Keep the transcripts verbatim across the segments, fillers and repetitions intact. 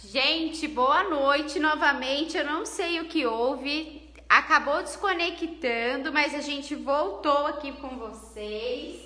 Gente, boa noite novamente. Eu não sei o que houve, acabou desconectando, mas a gente voltou aqui com vocês.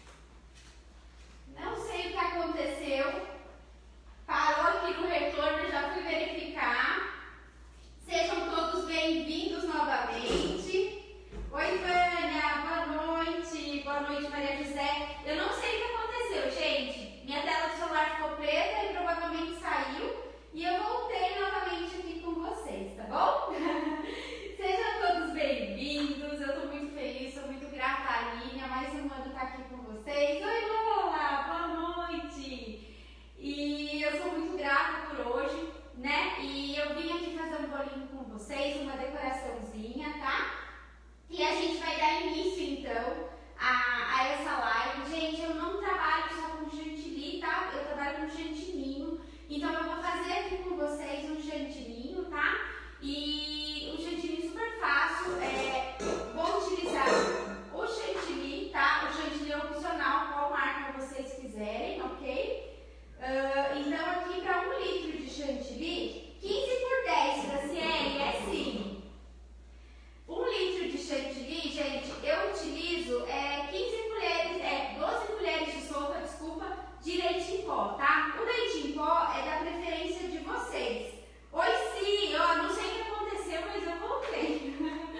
Não sei o que aconteceu, parou aqui no retorno, já fui verificar. Sejam todos bem-vindos novamente. Oi, Vânia, boa noite. Boa noite, Maria José. Eu não sei o que aconteceu, gente. Minha tela do celular ficou preta e provavelmente saiu. E eu voltei novamente aqui com vocês, tá bom? Sejam todos bem-vindos. Eu tô muito feliz, sou muito grata a Aline. Mais um ano tá aqui com vocês. Oi, Lola, boa noite. E eu sou muito grata por hoje, né? E eu vim aqui fazer um bolinho com vocês, uma decoraçãozinha, tá? E a gente vai dar início, então, a, a essa live. Gente, eu não trabalho só com chantilly, tá? Eu trabalho com chantininho. Então, eu vou fazer aqui com vocês um chantininho, tá? E um chantininho super fácil. É, vou utilizar o chantilly, tá? O chantilly é opcional, qual marca vocês quiserem, ok? Uh, então, aqui para um litro de chantilly, quinze por dez, Graciele, é sim. Um litro de chantilly, gente, eu utilizo é, quinze colheres, é, doze colheres de sopa, desculpa, de leite em pó, tá? O leite em pó é da preferência de vocês. Oi, sim, ó, não sei o que aconteceu, mas eu voltei.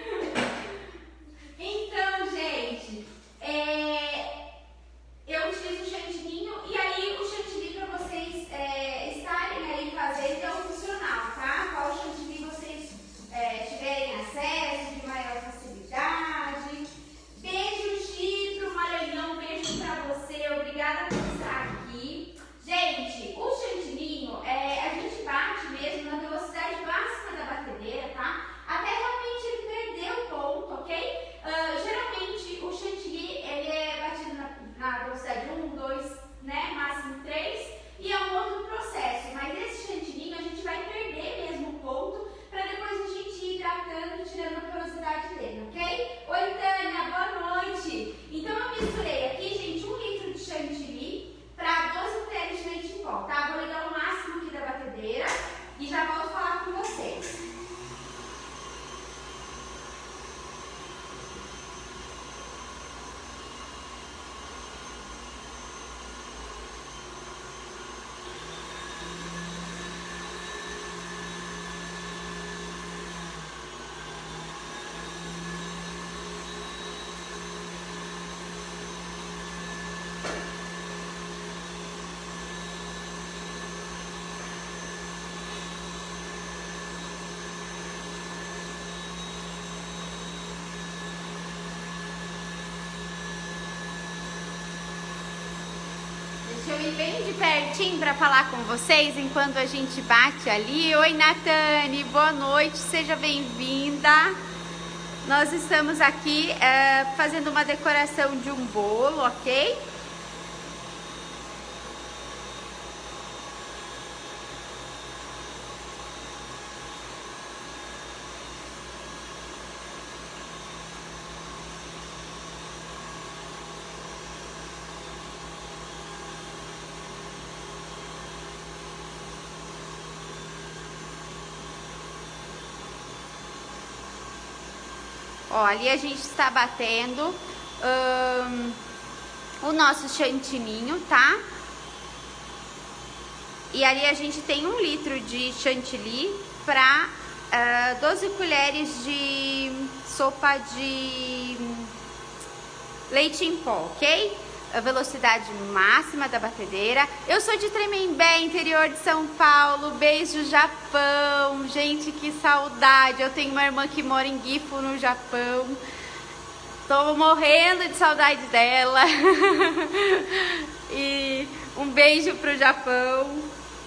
Então, gente, é, eu utilizo o chantininho e aí o chantilly para vocês é, estarem aí fazendo é opcional, tá? Qual chantilly vocês é, tiverem acesso, de maior facilidade. Beijo, Chito, Maranhão, beijo pra você, obrigada por estar aqui. Gente, o chantininho, é, a gente bate mesmo na velocidade máxima da batedeira, tá? Até realmente ele perder o ponto, ok? Uh, geralmente o chantilly, ele é batido na, na velocidade um, dois, né, máximo três, e é um outro processo, mas esse chantininho a gente vai perder mesmo o ponto, para depois a gente ir hidratando e tirando a porosidade dele, ok? Oi, Tânia, boa noite! Então eu misturei aqui, gente, um litro de chantilly para doze colheres de leite em pó, tá? Vou ligar o máximo aqui da batedeira e já volto a falar com vocês. Deixa eu ir bem de pertinho para falar com vocês enquanto a gente bate ali. Oi, Natane, boa noite, seja bem-vinda. Nós estamos aqui é, fazendo uma decoração de um bolo, ok? Ó, ali a gente está batendo hum, o nosso chantininho, tá? E ali a gente tem um litro de chantilly para uh, doze colheres de sopa de leite em pó, ok? A velocidade máxima da batedeira. Eu sou de Tremembé, interior de São Paulo. Beijo, Japão. Gente, que saudade. Eu tenho uma irmã que mora em Gifu, no Japão. Tô morrendo de saudade dela. E um beijo pro Japão.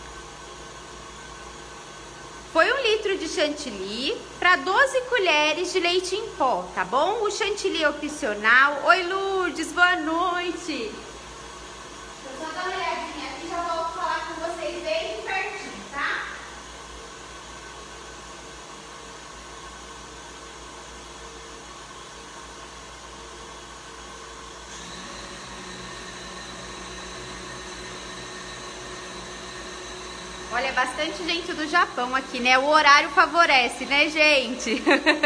Foi um litro de chantilly para doze colheres de leite em pó, tá bom? O chantilly é opcional. Oi, Lourdes, boa noite. Deixa eu só dar uma olhadinha aqui, já volto falar com vocês bem pertinho, tá? Olha, bastante gente do Japão aqui, né? O horário favorece, né, gente?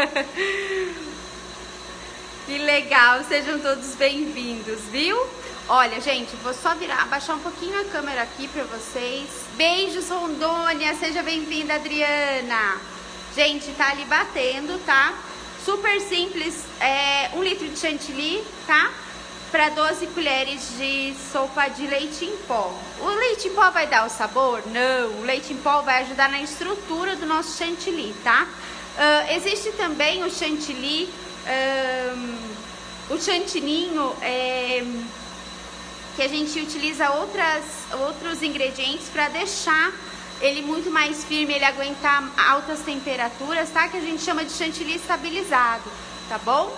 Que legal, sejam todos bem-vindos, viu? Olha, gente, vou só virar, abaixar um pouquinho a câmera aqui pra vocês. Beijos, Rondônia, seja bem-vinda, Adriana. Gente, tá ali batendo, tá? Super simples, é um litro de chantilly, tá? Para doze colheres de sopa de leite em pó. O leite em pó vai dar o sabor? Não, o leite em pó vai ajudar na estrutura do nosso chantilly, tá? Uh, existe também o chantilly, um, o chantininho, é, que a gente utiliza outras, outros ingredientes para deixar ele muito mais firme, ele aguentar altas temperaturas, tá? Que a gente chama de chantilly estabilizado, tá bom?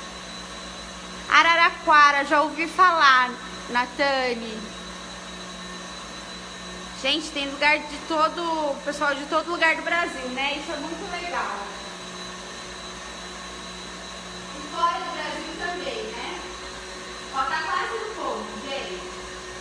Araraquara, já ouvi falar, Natane. Gente, tem lugar de todo, pessoal de todo lugar do Brasil, né? Isso é muito legal. E fora do Brasil também, né? Ó, tá quase no ponto, gente.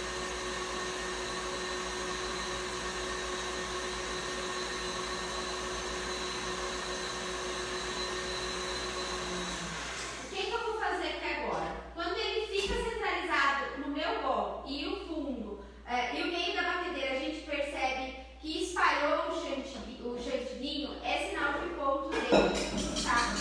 É, e o meio da batedeira a gente percebe que espalhou o chantilly, o chantilly, é sinal que o ponto dele está,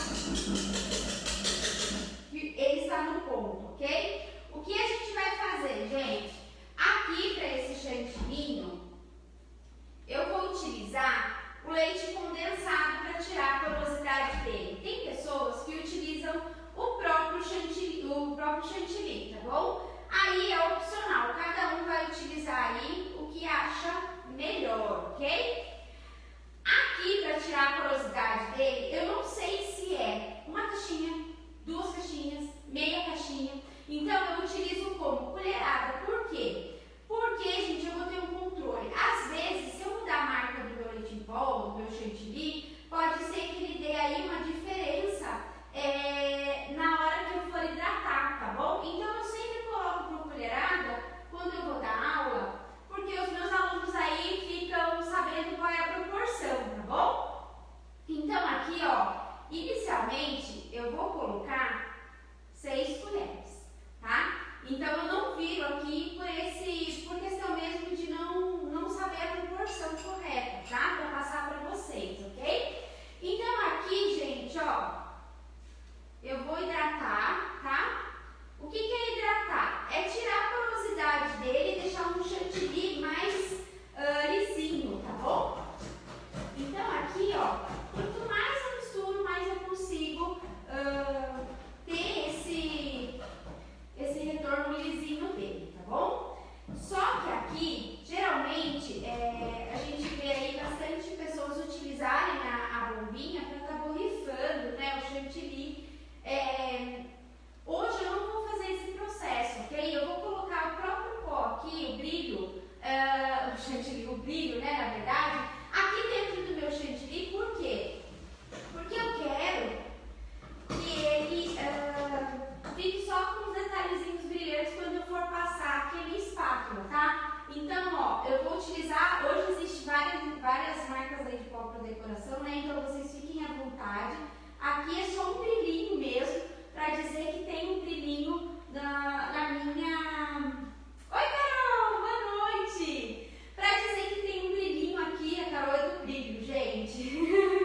ele está no ponto, ok? O que a gente vai fazer, gente? Aqui para esse chantilly, eu vou utilizar o leite condensado para tirar a porosidade dele. Tem pessoas que utilizam o próprio chantilly, o próprio chantilly, tá bom? Aí é opcional, cada um vai utilizar aí o que acha melhor, ok? Aqui, para tirar a porosidade dele, eu não sei se é uma caixinha, duas caixinhas, meia caixinha. Então, eu utilizo como colherada. Por quê? Porque, gente, eu vou ter um controle. Às vezes, se eu mudar a marca do meu leite em pó, do meu chantilly, pode ser que ele dê aí uma diferença é, na hora que eu for hidratar, tá bom? Então, eu sempre coloco por colherada quando eu vou dar aula, porque os meus alunos aí ficam sabendo qual é a proporção, tá bom? Então aqui, ó, inicialmente eu vou colocar seis colheres, tá? Então eu não viro aqui por esse, por questão mesmo de não, não saber a proporção correta, tá? Para passar para vocês, ok? Então aqui, gente, ó, eu vou hidratar, tá? O que, que é hidratar? É tirar a porosidade dele e deixar um chantilly mais uh, lisinho, tá bom? Então aqui, ó, quanto mais eu misturo, mais eu consigo uh, ter esse, esse retorno lisinho dele, tá bom? Só que aqui, geralmente, é, a gente vê aí bastante pessoas utilizarem a, a bombinha para estar borrifando, né, o chantilly. É, hoje eu não vou fazer esse processo, ok? Eu vou colocar o próprio pó aqui, o brilho, uh, o chantilly, o brilho, né, na verdade, aqui dentro do meu chantilly. Por quê? Porque eu quero que ele uh, fique só com os detalhezinhos brilhantes quando eu for passar aqui a minha espátula, tá? Então, ó, eu vou utilizar, hoje existe várias, várias marcas aí de pó para decoração, né? Então vocês fiquem à vontade. Aqui é só um brilhinho mesmo, para dizer que tem um brilhinho na, na minha... Oi, Carol! Boa noite! Para dizer que tem um brilhinho aqui, a Carol é do brilho, gente.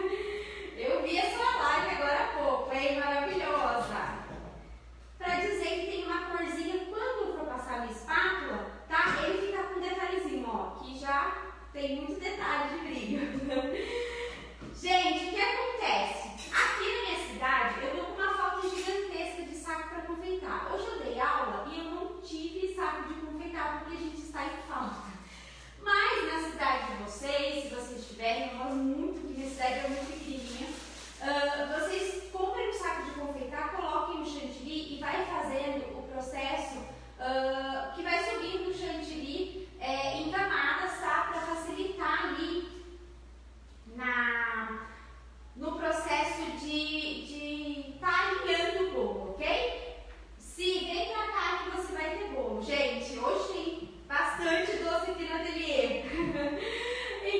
Eu vi a sua live agora há pouco, hein? Maravilhosa! Para dizer que tem uma corzinha, quando eu for passar a minha espátula, tá? Ele fica com um detalhezinho, ó, que já tem muito detalhe de brilho. Gente, o que acontece? Aqui na minha cidade, eu tô com uma falta gigantesca de saco para confeitar. Hoje eu dei aula e eu não tive saco de confeitar porque a gente está em falta. Mas na cidade de vocês, se vocês tiverem, eu gosto muito, que minha cidade é muito pequenininha, uh, vocês comprem um saco de confeitar, coloquem o chantilly e vai fazendo o processo uh, que vai subindo o chantilly é, em camadas, tá? Para facilitar ali na... no processo de estar tá alinhando o bolo, ok? Se vem pra cá que você vai ter bolo. Gente, hoje tem bastante doce aqui no ateliê.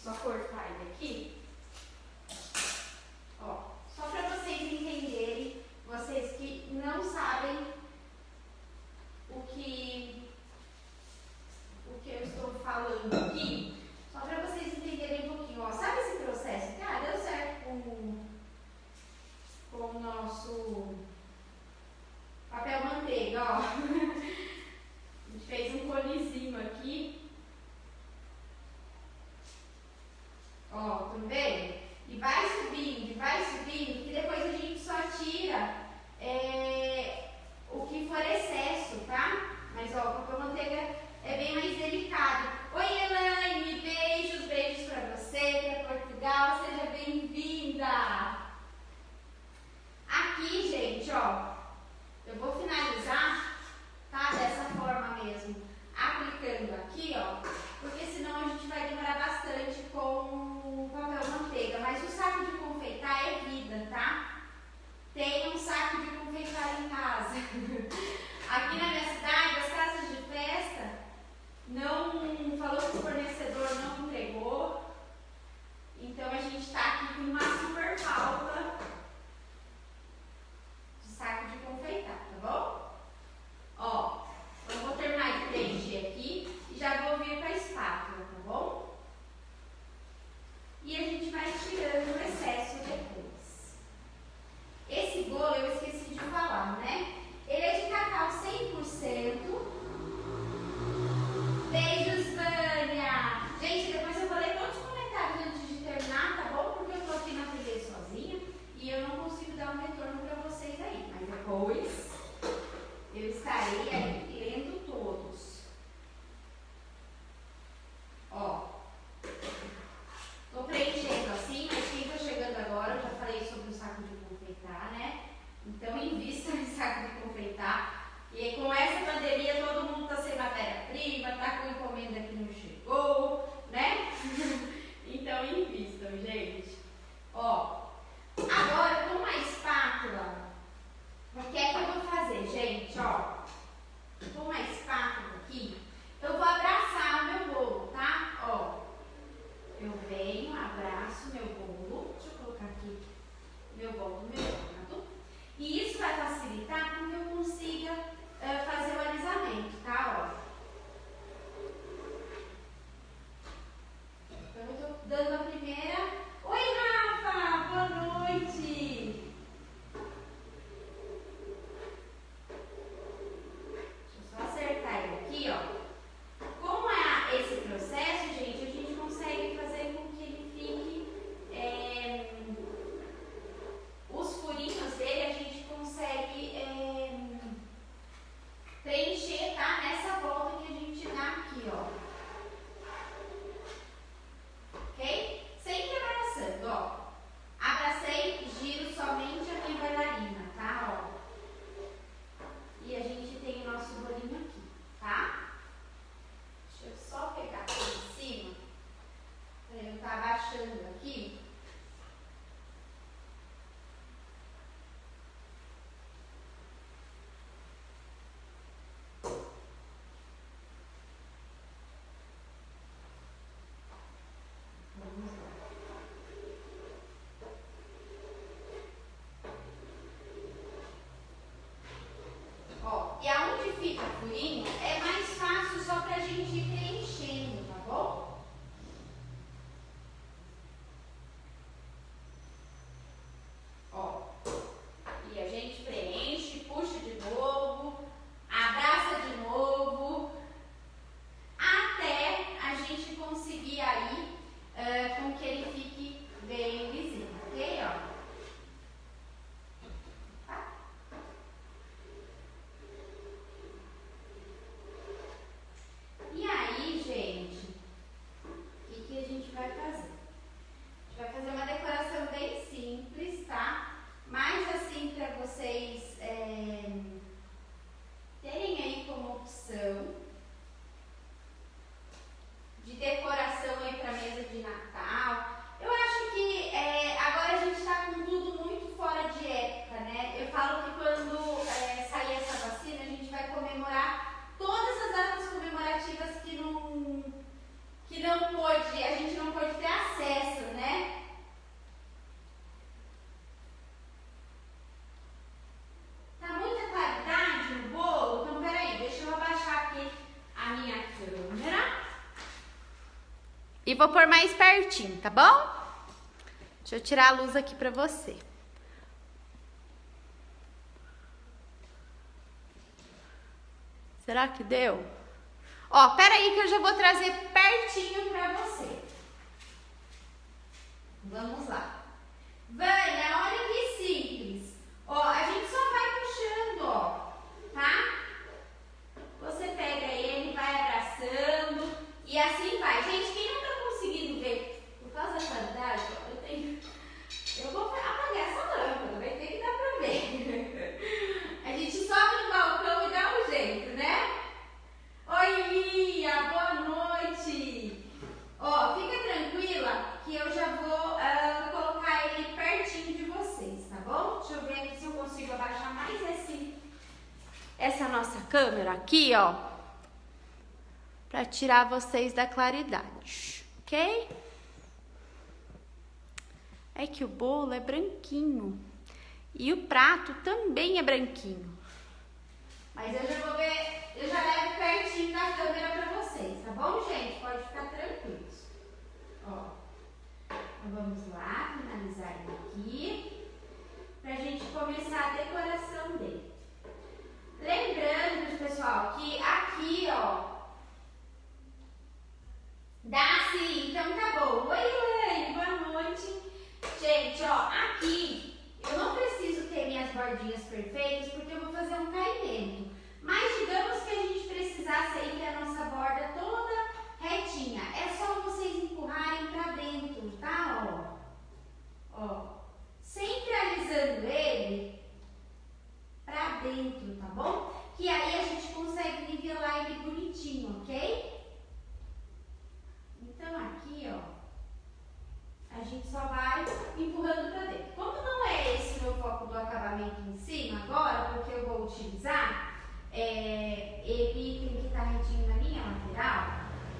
só cortar ele aqui. Ó, só para vocês entenderem, vocês que não sabem o que, o que eu estou falando aqui, só para vocês entenderem um pouquinho. Ó, sabe esse processo? Ah, deu certo com, com o nosso papel manteiga, ó. A gente fez um conezinho aqui. E vou pôr mais pertinho, tá bom? Deixa eu tirar a luz aqui pra você. Será que deu? Ó, pera aí que eu já vou trazer pertinho pra você. Vamos lá. Vânia, olha que simples. Ó, a gente só vai puxando, ó, tá? Você pega ele, vai abraçando e assim vai. Gente, quem não tá conseguindo ver por causa da qualidade, ó, eu tenho... Eu vou apagar essa lâmpada, vai ter que dar pra ver. A gente sobe no balcão e dá um jeito, né? Oi, Lia, boa noite. Ó, fica tranquila que eu já vou uh, colocar ele pertinho de vocês, tá bom? Deixa eu ver aqui se eu consigo abaixar mais esse, essa nossa câmera aqui, ó, pra tirar vocês da claridade, ok? É que o bolo é branquinho e o prato também é branquinho. Mas eu já vou ver, eu já levo pertinho da câmera pra vocês, tá bom, gente? Pode ficar tranquilos. Ó, então vamos lá, finalizar ele aqui, pra gente começar a decoração dele. Lembrando, pessoal, que aqui, ó, dá sim, então tá bom. Oi, Elaine, boa noite. Gente, ó, aqui eu não preciso ter minhas bordinhas perfeitas porque eu vou fazer um caimento. Mas digamos que a gente precisasse aí ter a nossa borda toda retinha. É só vocês empurrarem pra dentro, tá? Ó, ó, sempre alisando ele pra dentro, tá bom? Que aí a gente consegue nivelar ele bonitinho, ok? Então aqui, ó, a gente só vai empurrando pra dentro. Como não é esse meu foco do acabamento em cima agora, porque eu vou utilizar, é, ele tem que estar retinho na minha lateral,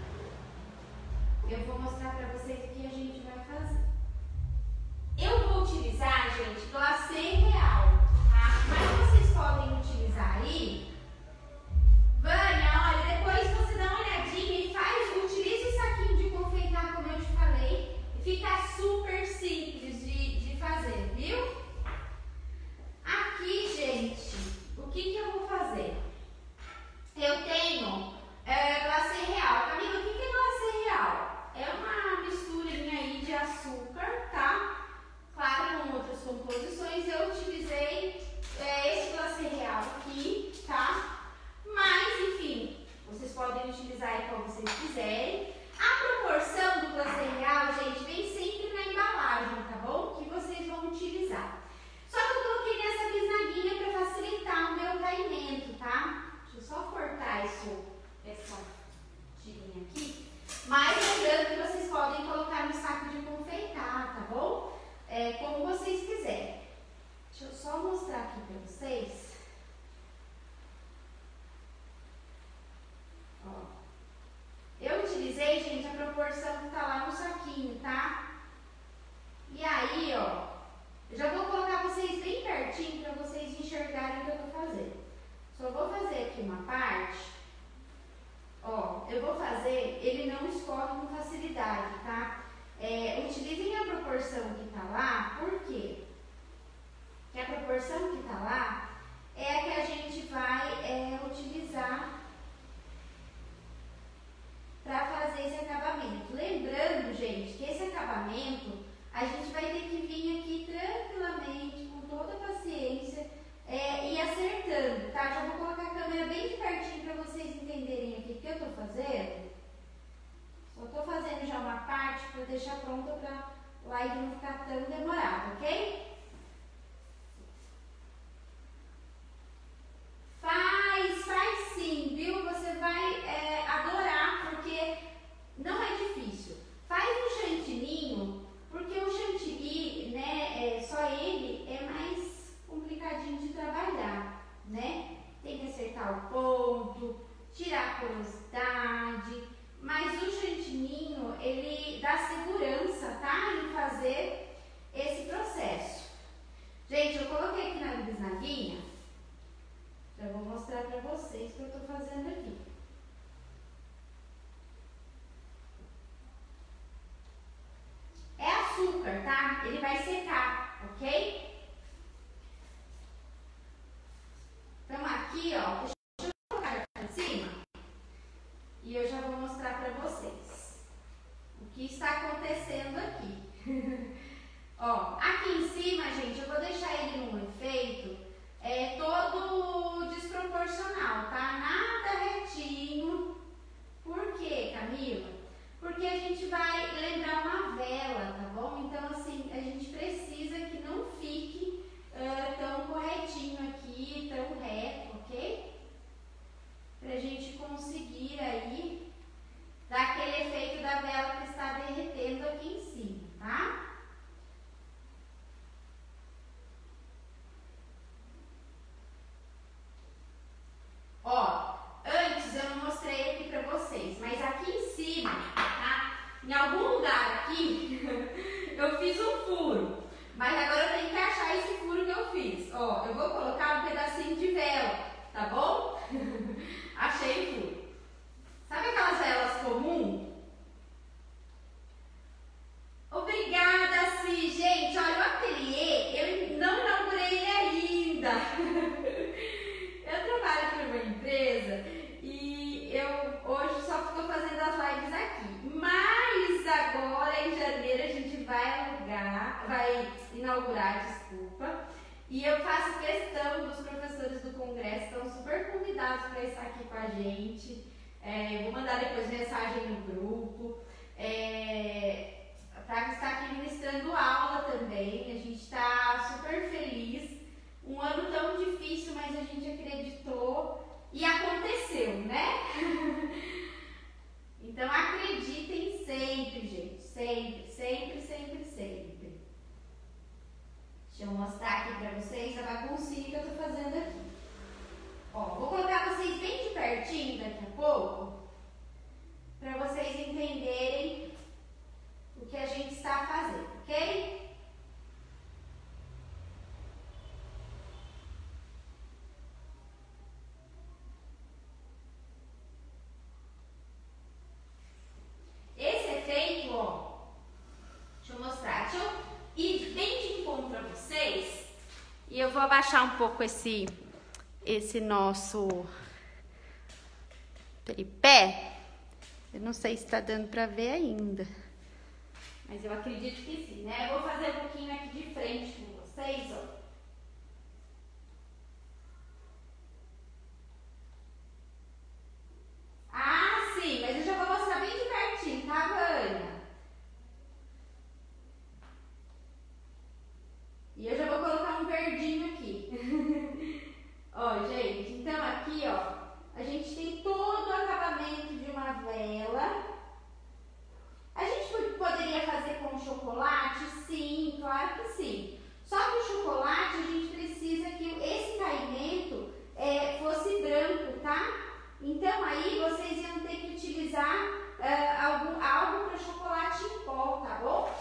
eu vou mostrar pra vocês o que a gente vai fazer. Eu vou utilizar, gente, glacê real, tá? Mas vocês podem utilizar aí. Vânia, olha, depois você dá uma olhadinha e faz, utiliza o saquinho de confeitar, como eu te falei. Fica super simples de, de fazer, viu? Aqui, gente, o que que eu vou fazer? Eu tenho é, glacê real. Camila, o que que é glacê real? É uma misturinha aí de açúcar, tá? Claro, com outras composições. Eu utilizei é, esse glacê real aqui, tá? Mas, enfim, vocês podem utilizar aí como vocês quiserem. A proporção do glacê real, gente, vem sempre na embalagem, tá bom? Que vocês vão utilizar. Só que eu coloquei nessa bisnaguinha para facilitar o meu caimento, tá? Deixa eu só cortar isso, essa tirinha aqui. Mas lembrando que vocês podem colocar no saco de confeitar, tá bom? É, como vocês quiserem. Deixa eu só mostrar aqui para vocês. Ó. Eu utilizei, gente, a proporção que tá lá no saquinho, tá? E aí, ó, eu já vou colocar vocês bem pertinho para vocês enxergarem o que eu tô fazendo. Só vou fazer aqui uma parte, ó, eu vou fazer, ele não escorre com facilidade, tá? É, utilizem a proporção que tá lá, por quê? Porque a proporção que tá lá é a que a gente vai é, utilizar para fazer esse acabamento. Lembrando, gente, que esse acabamento a gente vai ter que vir aqui tranquilamente, com toda a paciência é, e acertando, tá? Já vou colocar a câmera bem de pertinho para vocês entenderem aqui o que eu tô fazendo. Só tô fazendo já uma parte para deixar pronta para a live não ficar tão demorada, ok? Faz, faz sim, viu? Você vai é, adorar, porque não é difícil. Faz um chantininho, porque o chantilly, né, é, só ele é mais complicadinho de trabalhar, né? Tem que acertar o ponto, tirar a porosidade, mas o chantininho, ele dá segurança, tá? Em fazer esse processo. Gente, eu coloquei aqui na bisnaguinha. Eu vou mostrar para vocês o que eu estou fazendo aqui. Ó, aqui em cima, gente, eu vou deixar ele num efeito é, todo desproporcional, tá? Nada retinho. Por quê, Camila? Porque a gente vai lembrar uma vela, tá bom? Então, assim, a gente precisa que não fique uh, tão corretinho aqui, tão reto, ok? Pra gente conseguir aí dar aquele efeito da vela que está derretendo aqui em cima, tá? Ó, antes eu não mostrei aqui pra vocês, mas aqui em cima, tá? Em algum lugar aqui, eu fiz um furo, mas agora eu tenho que achar esse furo que eu fiz. Ó, eu vou colocar um pedacinho de vela, tá bom? Achei o furo. Sabe aquelas velas comuns? Obrigada, Si. Gente, olha, o ateliê, eu não inaugurei ele ainda. Eu trabalho para uma empresa e eu hoje só estou fazendo as lives aqui. Mas agora, em janeiro, a gente vai alugar, vai inaugurar, desculpa. E eu faço questão dos professores do congresso, estão super convidados para estar aqui com a gente. É, eu vou mandar depois mensagem no grupo. É, para estar aqui ministrando aula também. A gente está super feliz. Um ano tão difícil, mas a gente acreditou e aconteceu, né? Então acreditem sempre, gente. Sempre, sempre, sempre, sempre. Deixa eu mostrar aqui pra vocês a baguncinha que eu tô fazendo aqui. Ó, vou colocar vocês bem de pertinho daqui a pouco, pra vocês entenderem o que a gente está fazendo, ok? Esse efeito, ó, deixa eu mostrar, deixa eu ir bem de encontro pra vocês. E eu vou abaixar um pouco esse, esse nosso tripé. Eu não sei se tá dando pra ver ainda, mas eu acredito que sim, né? Eu vou fazer um pouquinho aqui de frente com vocês, ó. Ah, sim, mas eu já vou mostrar bem de pertinho, tá, Vânia? E eu já vou colocar um verdinho aqui. Ó, gente, então aqui, ó, a gente tem todo o acabamento de uma vela. A gente poderia fazer com chocolate? Sim, claro que sim. Só que o chocolate, a gente precisa que esse caimento é, fosse branco, tá? Então, aí, vocês iam ter que utilizar uh, algum, algo para chocolate em pó, tá bom?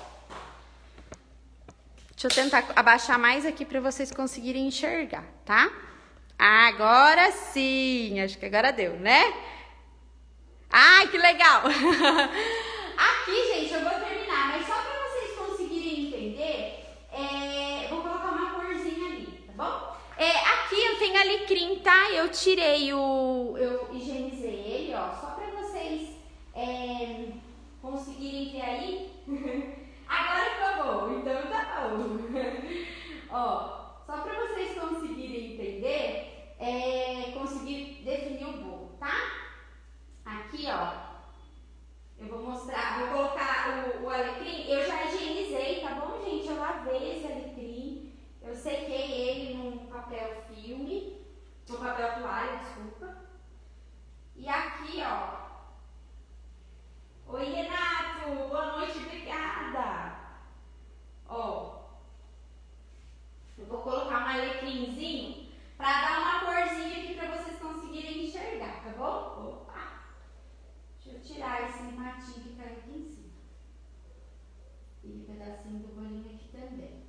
Deixa eu tentar abaixar mais aqui para vocês conseguirem enxergar, tá? Agora sim, acho que agora deu, né? Ai, que legal! Aqui, gente, eu vou terminar, mas só para vocês conseguirem entender, é, vou colocar uma corzinha ali, tá bom? É, aqui eu tenho alecrim, tá? Eu tirei o... eu higienizei ele, ó, só para vocês é, conseguirem ver aí. Agora ficou bom, então tá bom. Ó, só para vocês conseguirem entender, é, conseguir definir o bolo, tá? Aqui, ó. Eu vou mostrar, vou colocar o, o alecrim, eu já higienizei, tá bom, gente? Eu lavei esse alecrim, eu sequei ele num papel filme, no papel toalha, desculpa. E aqui, ó. Oi, Renato, boa noite, obrigada. Ó, eu vou colocar um alecrimzinho pra dar uma corzinha aqui pra vocês conseguirem enxergar, tá bom? Opa! Deixa eu tirar esse matinho que caiu aqui em cima. E um pedacinho do bolinho aqui também.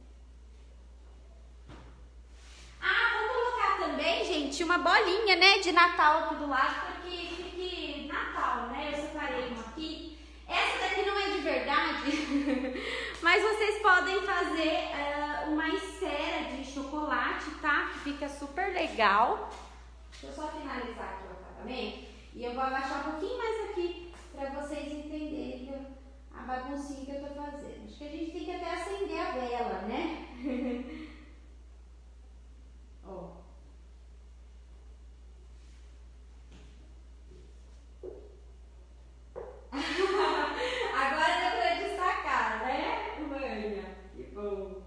Ah, vou colocar também, gente, uma bolinha, né, de Natal aqui do lado, para que fique Natal, né? Eu separei uma aqui. Essa daqui não é de verdade, mas vocês podem fazer uh, uma esfera de chocolate, tá? Que fica super legal. Deixa eu só finalizar aqui o acabamento. E eu vou abaixar um pouquinho mais aqui, para vocês entenderem que eu a baguncinha que eu tô fazendo. Acho que a gente tem que até acender a vela, né? Ó. Agora deu pra destacar, né, Vânia? Que bom.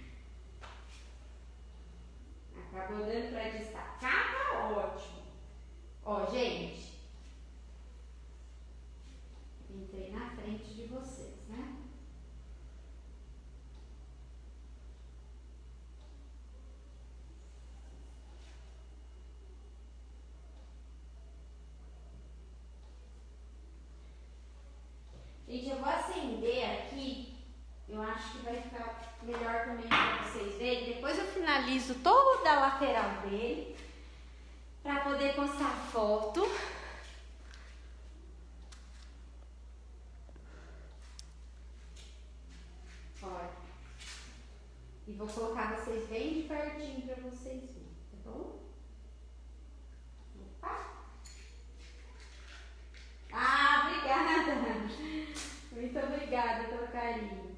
Acabou dando pra destacar, tá ótimo. Ó, gente. Entrei na frente de vocês, né? Gente, eu vou acender aqui, eu acho que vai ficar melhor também para vocês verem. Depois eu finalizo toda a lateral dele, para poder postar foto. Olha. E vou colocar vocês bem de pertinho para vocês verem, tá bom? Opa! Ah, obrigada! Muito obrigada pelo carinho.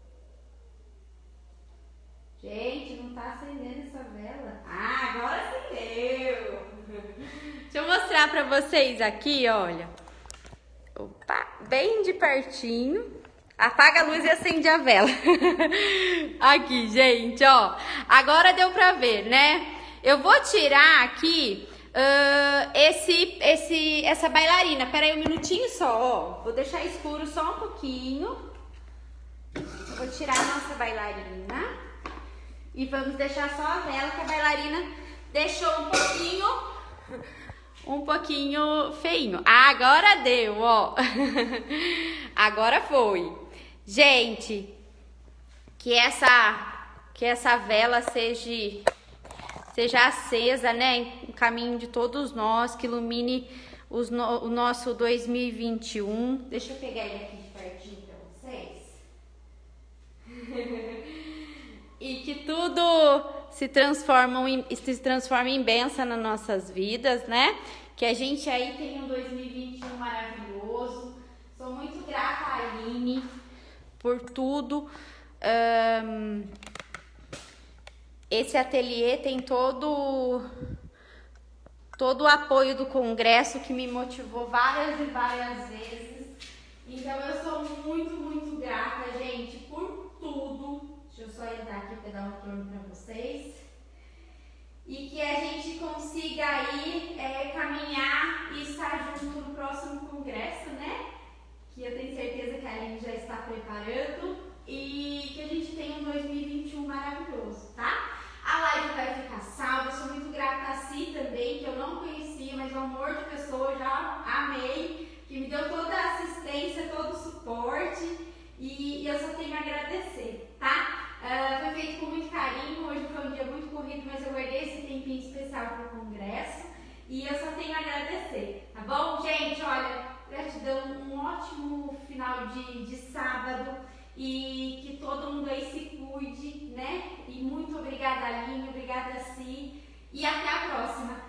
Gente, não tá acendendo essa vela? Ah, agora acendeu! Deixa eu mostrar pra vocês aqui, olha. Opa, bem de pertinho. Apaga a luz e acende a vela. Aqui, gente, ó. Agora deu pra ver, né? Eu vou tirar aqui uh, esse, esse, essa bailarina. Pera aí um minutinho só, ó. Vou deixar escuro só um pouquinho. Eu vou tirar a nossa bailarina. E vamos deixar só a vela, que a bailarina deixou um pouquinho, um pouquinho feinho. Ah, agora deu, ó. Agora foi. Gente, que essa, que essa vela seja, seja acesa, né? No caminho de todos nós, que ilumine os no, o nosso dois mil e vinte e um. Deixa eu pegar ele aqui de pertinho pra vocês. E que tudo se transforma em, se transforma em bênção nas nossas vidas, né? Que a gente aí tenha um dois mil e vinte e um maravilhoso. Sou muito grata a Aline por tudo. Um, esse ateliê tem todo, todo o apoio do Congresso, que me motivou várias e várias vezes. Então eu sou muito, muito grata, gente, por tudo. Deixa eu só entrar aqui para dar um retorno para vocês. E que a gente consiga aí é, caminhar e estar junto no próximo congresso, né? Que eu tenho certeza que a Aline já está preparando. E que a gente tenha um dois mil e vinte e um maravilhoso, tá? A live vai ficar salva. Eu sou muito grata a Si também, que eu não conhecia, mas o amor de pessoa eu já amei. Que me deu toda a assistência, todo o suporte. E, e eu só tenho a agradecer, tá? Uh, foi feito com muito carinho, hoje foi um dia muito corrido, mas eu guardei esse tempinho especial para o congresso e eu só tenho a agradecer, tá bom? Gente, olha, gratidão, um ótimo final de, de sábado e que todo mundo aí se cuide, né? E muito obrigada, Aline, obrigada, Si, e até a próxima!